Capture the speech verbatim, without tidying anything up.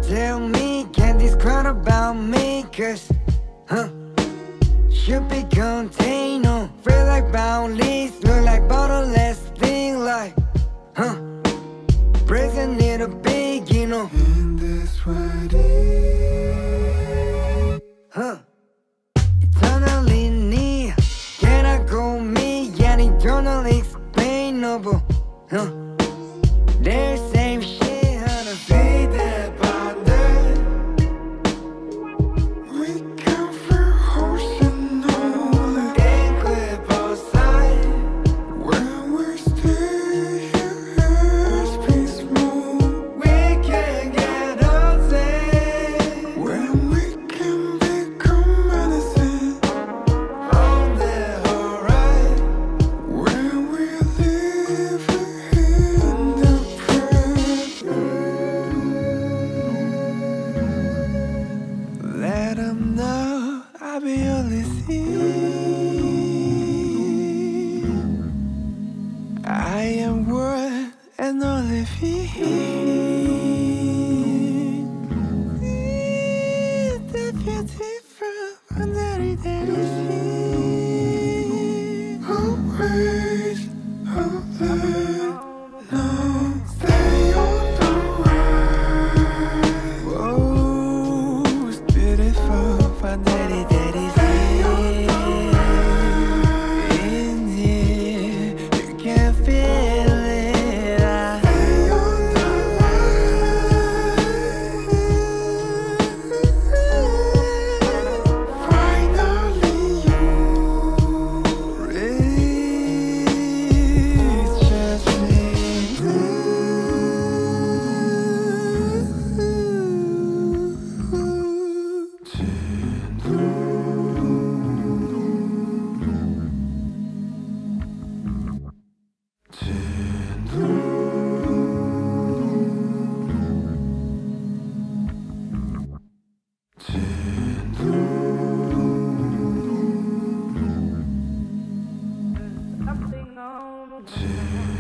tell me, can't describe about me, cause, huh, should be contained, no, feel like boundless, look like bottomless thing, like, huh, present in a big, you know, and that's what it, huh, eternally near, cannot go me, and eternally explainable, huh, there's same shit, how to say that about that. We come from ocean only, and clip outside. When we stay here, it's peace mode. We can get outside. When we can become medicine on the alright. When we live in the present. Let 'em know I'll be only seen. I am worth and only feel. The beauty from under the sea. Always, always, no, stay on the right. Whoa, it's beautiful, but daddy, daddy, stay on the right. In here, you can feel it. I stay on the right. Finally, you reach just me. Something on